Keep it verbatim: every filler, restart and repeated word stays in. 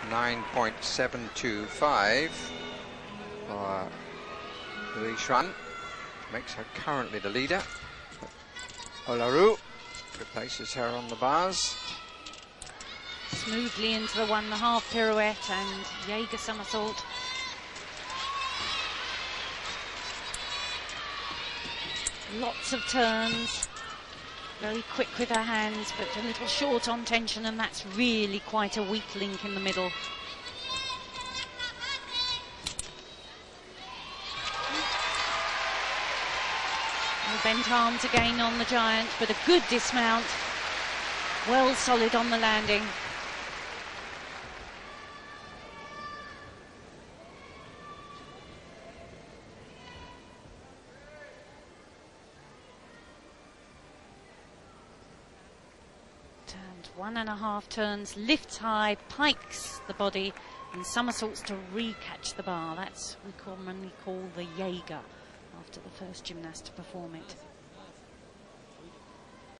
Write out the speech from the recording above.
nine point seven two five for Louise Schwan. Makes her currently the leader. Olaru replaces her on the bars. Smoothly into the one and a half pirouette and Jaeger somersault. Lots of turns. Very quick with her hands, but a little short on tension, and that's really quite a weak link in the middle. And bent arms again on the giant, but a good dismount. Well solid on the landing. One and a half turns, lifts high, pikes the body, and somersaults to re-catch the bar. That's what we commonly call the Jaeger, after the first gymnast to perform it.